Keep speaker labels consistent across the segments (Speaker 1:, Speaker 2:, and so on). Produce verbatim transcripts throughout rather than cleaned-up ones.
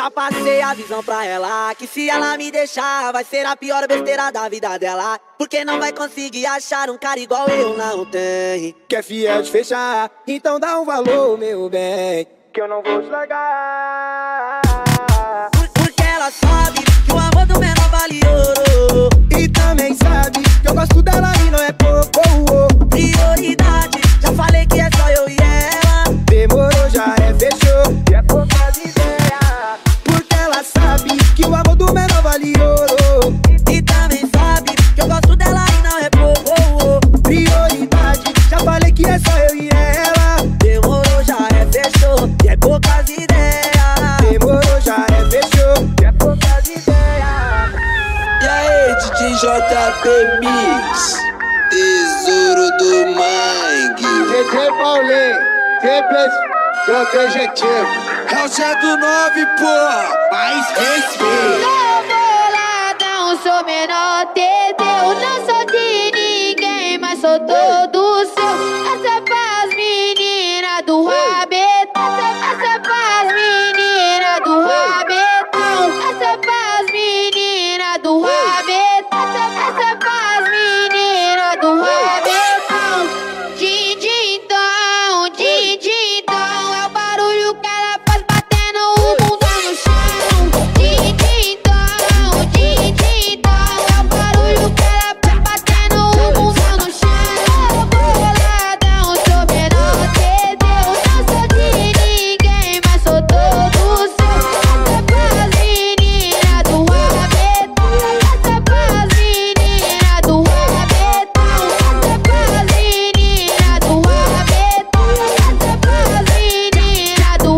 Speaker 1: já passei a visão pra ela, que se ela me deixar vai ser a pior besteira da vida dela, porque não vai conseguir achar um cara igual eu não tem.
Speaker 2: Que é fiel de fechar, então dá um valor, meu bem, que eu não vou te largar.
Speaker 1: Por, porque ela sabe que o amor do menor vale ouro,
Speaker 2: e também sabe que eu gosto dela e não é pouco.
Speaker 1: Prioridade, já falei que é só eu e ela.
Speaker 2: Demorou, já é, fechou, e é poucas ideias. Porque ela sabe que o amor do menor vale ouro,
Speaker 1: e também sabe que eu gosto dela e não é pouco.
Speaker 2: Prioridade, já falei que é só eu e ela.
Speaker 1: Demorou, já é, fechou, e é poucas ideias.
Speaker 2: Demorou, já é, fechou, e é poucas ideias.
Speaker 3: E aí, D J J P Mix, tesouro do Mangue.
Speaker 2: D J Paulinho, simples e objetivo.
Speaker 3: É o cento e nove, pô, mais respeito.
Speaker 4: Sou boladão, sou menor, entendeu? Não sou de ninguém, mas sou todo seu. Essa é pras meninas do rabetão. Essa é pras meninas do rabetão. Essa é pras meninas do rabetão. Essa é pras meninas do rabetão. Din, din, dom, din, din, dom. É o barulho que ela faz batendo o bundão no chão. Din, din, dom, din, din, dom. É o barulho que ela faz batendo o bundão no chão. Boladão, sou menor, entendeu? Não sou de ninguém, mas sou todo seu. Essa é pras meninas do rabetão. Essa é pras meninas do rabetão. Essa é pras meninas do rabetão. Essa é pras meninas do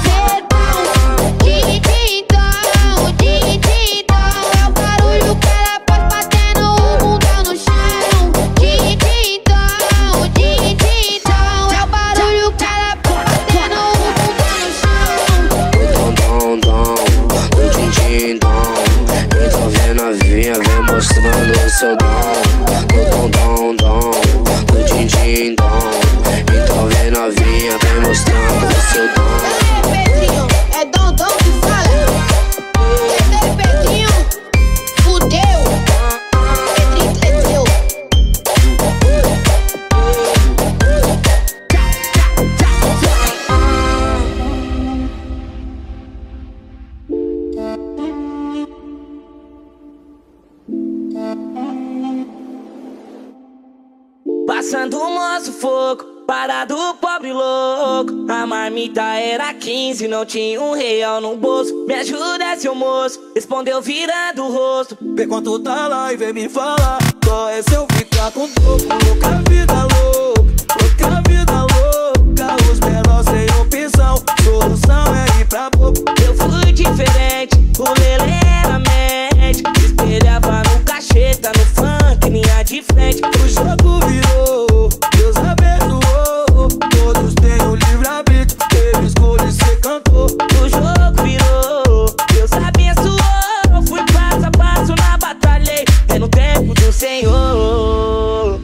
Speaker 4: rabetão. Din, din, dom, din, din, dom. É o barulho que ela faz batendo o bundão no chão. Din, din, dom, din, din, dom. É o barulho que ela faz batendo o bundão no chão.
Speaker 3: Dom, dom, dom, do din, din, dom. Então vem novinha, vem mostrando o seu dom. Dom, dom, dom, do din, din, dom. Então vem novinha, vem mostrando o seu dom.
Speaker 4: Pedrinho, é dom, dom que fala. Esse Pedrinho, fudeu. Pedrinho cresceu.
Speaker 1: Passando o moço fogo, parado pobre louco. A marmita era quinze, não tinha um real no bolso. Me ajuda, seu moço, respondeu virando o rosto.
Speaker 2: Vê quanto tá lá e vem me falar. Só é se eu ficar com topo. Louca vida louca, louca vida louca. Os menores sem opção, solução é ir pra boca.
Speaker 1: Eu fui diferente, o Lelê era mente. Espelhava no cacheta, no funk, linha de frente.
Speaker 2: O jogo virou, Deus abençoou. Todos têm o livre-arbítrio, teve escolha e cê cantou.
Speaker 1: O jogo virou, Deus abençoou. Fui passo a passo na batalha, é no tempo do Senhor.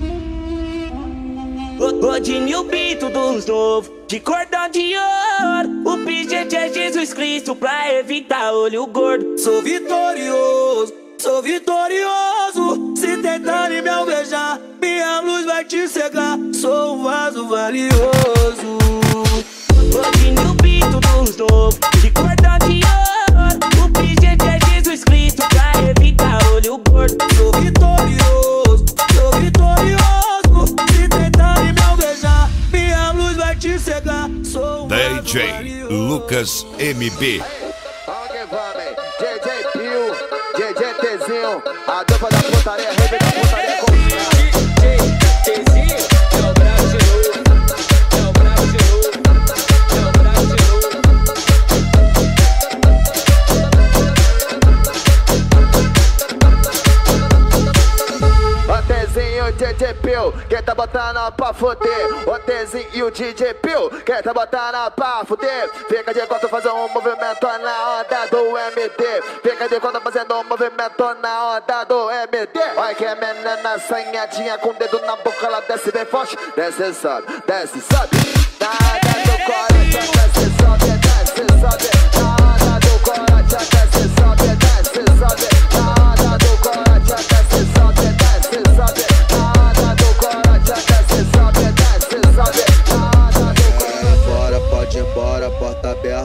Speaker 1: Godinho, o bito dos novos, de cordão de ouro. O pingente é Jesus Cristo pra evitar olho gordo.
Speaker 2: Sou vitorioso, sou vitorioso. Se tentarem me alvejar, minha luz vai te cegar. Sou um vaso valioso.
Speaker 1: Godinho, o bito dos novos, de cordão de ouro. O pingente é Jesus Cristo pra evitar olho gordo.
Speaker 2: Sou vitorioso, sou vitorioso. Se tentarem me alvejar, minha luz vai te cegar. Sou um
Speaker 5: D
Speaker 2: vaso
Speaker 5: J
Speaker 2: valioso.
Speaker 5: Lucas M B.
Speaker 6: D J Pio, D J Tzinho, a dupla da putaria, rave da putaria com D J Tzinho, é o bravo de novo, é o bravo de novo, é o bravo de novo. O Tzinho, D J Pio, quem tá botando pra fuder? O Tzinho e o D J Pio, quem tá botando pra fuder? Fica de conta fazendo um movimento na onda do M D. Fica de conta fazendo um movimento na onda do M D. Olha que a menina assanhadinha com o dedo na boca, ela desce bem forte. Desce e sobe, desce e sobe. Na onda do coração, desce e sobe, desce e sobe. Na onda do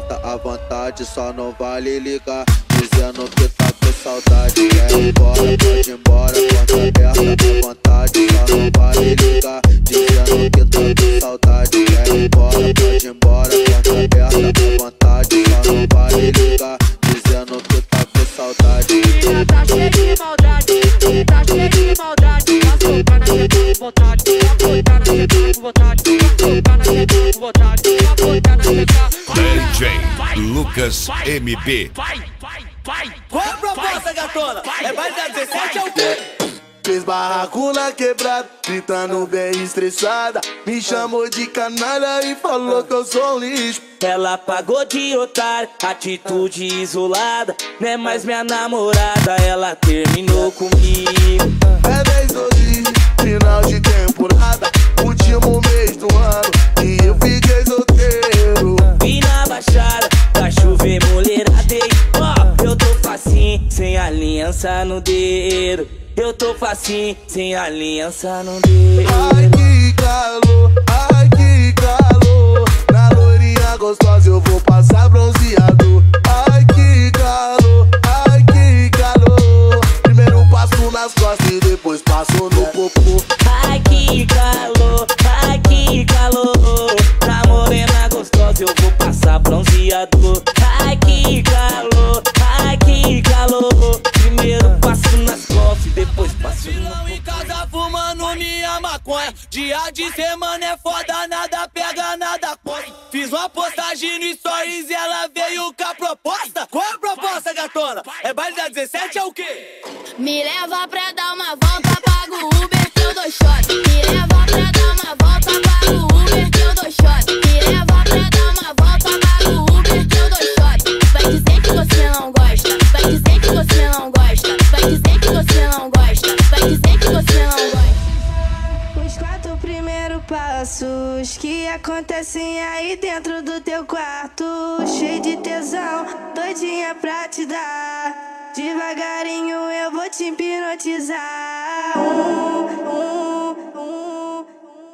Speaker 2: aberta à vontade, só não vale ligar dizendo que tá com saudade. Quer ir embora, pode ir embora, porta aberta à vontade, só não vale ligar dizendo que tá com saudade. Quer ir embora, pode ir embora, porta aberta à vontade, só não vale ligar dizendo que tá com saudade.
Speaker 7: Menina tá cheia de maldade, tá cheia de maldade. Vai soltar na minha com vontade, vai botar na minha com vontade, vai soltar na minha com vontade, vai botar na minha com
Speaker 5: D J Lucas M B.
Speaker 7: Vai, vai, vai.
Speaker 2: Qual é a proposta, gatona? É baile da dezessete ou o quê? Fez barraco na quebrada, gritando bem estressada. Me chamou de canalha e falou que eu sou um lixo.
Speaker 1: Ela pagou de otário, atitude isolada. Não é mais minha namorada, ela terminou comigo.
Speaker 2: É vez hoje, final de temporada, último mês do ano e eu fiquei solteiro.
Speaker 1: Vi na baixada, pra chover mulheradei. Ó, eu tô facinho, sem aliança no dedo. Eu tô facinho, sem aliança no dedo.
Speaker 2: Ai que calor, ai que calor. Na loirinha gostosa eu vou passar bronzeado. Ai que calor, ai que calor. Primeiro passo nas costas e depois passo no popô.
Speaker 1: Ai que calor, ai que calor. Na morena gostosa eu vou passar bronzeado. Ai que calor, ai que calor. Primeiro passo nas costas e depois passo no popô.
Speaker 2: Em casa fumando minha maconha. Dia de semana é foda, nada pega, nada corre. Fiz uma postagem no stories e ela veio com a proposta. Qual é a proposta, gatona? É baile da dezessete ou o quê?
Speaker 4: Me leva pra dar uma volta, pago o Uber que eu dou shot. Me leva pra dar uma volta, pago o Uber que eu dou shot. Me leva pra dar uma volta, pago o Uber que eu dou shot. Vai dizer que você não gosta, vai dizer que você não gosta, vai dizer que você não gosta, vai dizer que você não gosta.
Speaker 8: Os quatro primeiros passos que acontecem aí dentro do teu quarto, cheio de tesão, doidinha pra te dar. Devagarinho eu vou te hipnotizar. Um, um, um,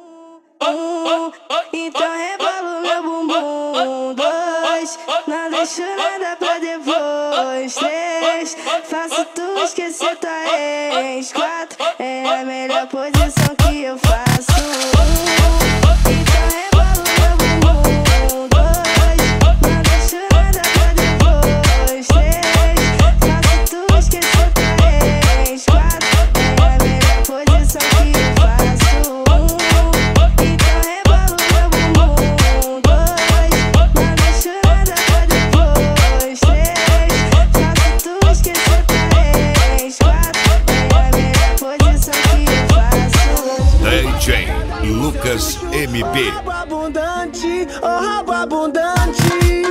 Speaker 8: um, um. Então rebola o meu bumbum. Dois, não deixo nada pra depois. Três, faço tu esquecer tua ex. Quatro, é a melhor posição que eu faço. Um, então rebola o meu bumbum. Dois, não deixo nada pra depois. Três, faço tu esquecer tua ex. Quatro, é a melhor posição que eu faço. Um, então rebola o meu bumbum. Dois, não deixo nada pra depois. Três, faço tu esquecer tua ex. Quatro, é a melhor posição que eu faço.
Speaker 5: D J Lucas M B.
Speaker 2: Rabo abundante, oh rabo abundante.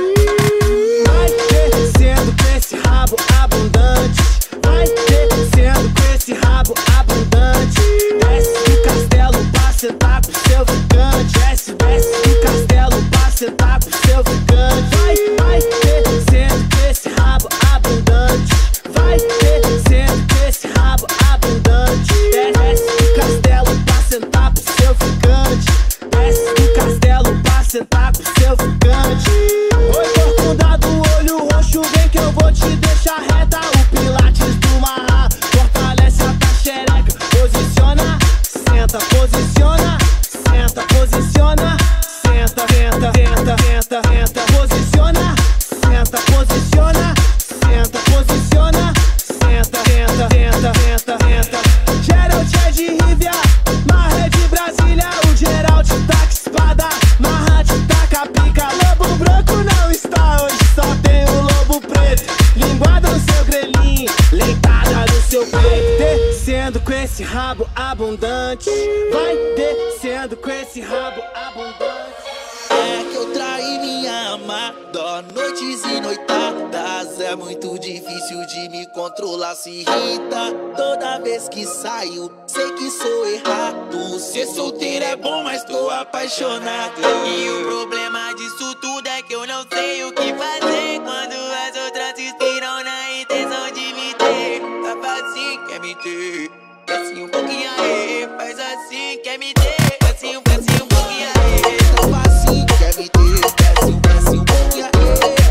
Speaker 2: Vai descendo com esse rabo abundante. Vai descendo com esse rabo abundante. Desce do castelo pra sentar com seu ficante. Desce, desce do castelo pra sentar com seu ficante. Vai, vai descendo com esse rabo abundante. Vai descendo com esse rabo abundante. Desce do castelo pra sentar com seu ficante. Desce do castelo pra sentar com seu ficante. Oi, corcunda do olho roxo, vem que eu vou te deixar reta. O pilates do marra fortalece a tua xereca. Posiciona, senta, posiciona, senta, posiciona, senta, senta, senta, senta, senta, posiciona, senta, posiciona, senta, posiciona, senta, senta, senta, senta, senta. Geralt é de Rivia, Marra é de Brasília. O Geralt taca espada, Marra te taca pica. Lobo branco não está hoje, só tem o lobo preto. Linguada no seu grelhinho, leitada no seu peito. Descendo com esse rabo abundante. Vai descendo com esse rabo abundante. É que eu traí minha amada, noites e noitadas. É muito difícil de me controlar, se irrita toda vez que saio, sei que sou errado. Ser solteiro é bom, mas tô apaixonado.
Speaker 9: E o problema disso tudo é que eu não sei o que fazer quando as outras se inspiram na intenção de me ter. Tá assim, quer me ter, assim um pouquinho aí. Faz assim, quer me ter, assim um, assim um pouquinho aí.
Speaker 2: Tá assim, quer me ter, desce um, desce um pouquinho aí.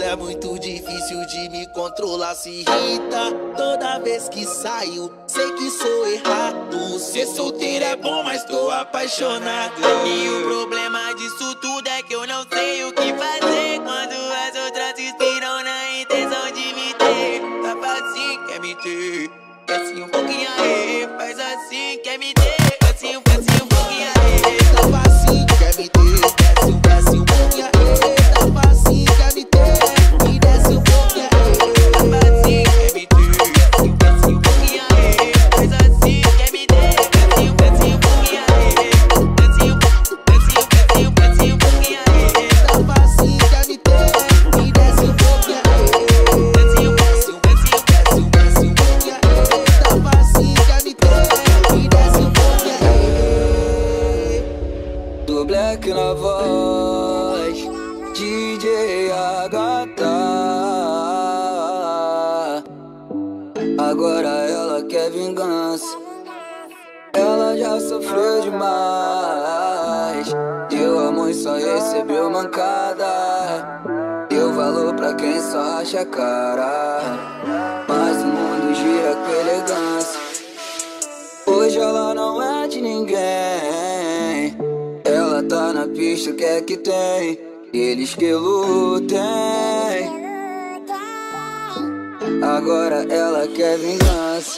Speaker 2: é muito difícil de me controlar, se irrita toda vez que saio, sei que sou errado. Ser solteiro é bom, mas tô apaixonado.
Speaker 9: E o problema disso tudo é que eu não sei o que fazer quando as outras se inspiram na intenção de me ter. Faz assim, quer me ter, assim um pouquinho aí. Faz assim, quer me ter, assim um pouquinho um pouquinho aí.
Speaker 2: Tá facinho, quer me ter, desce um, desce um pouquinho aí. Tá facinho, quer me ter, me desce um pouquinho aí.
Speaker 9: Tá facinho, quer me ter, desce um pouquinho aí. Faz assim, quer me ter, desce um, desce um pouquinho aí. Desce um, desce um, desce um, desce um pouquinho aí.
Speaker 2: Tá facinho, quer me ter, me desce um pouquinho aí.
Speaker 9: Desce um, desce um, desce um,
Speaker 2: Desce um, desce um pouquinho aí. Tá facinho, quer me ter, me desce um pouquinho aí. Do Black na voz, D J Agatha. Agora ela quer vingança, ela já sofreu demais. Deu amor e só recebeu mancada. Deu valor pra quem só acha cara, mas o mundo gira com elegância. Hoje ela não é de ninguém, ela tá na pista, quer que tem, eles que lutem. Agora ela quer vingança,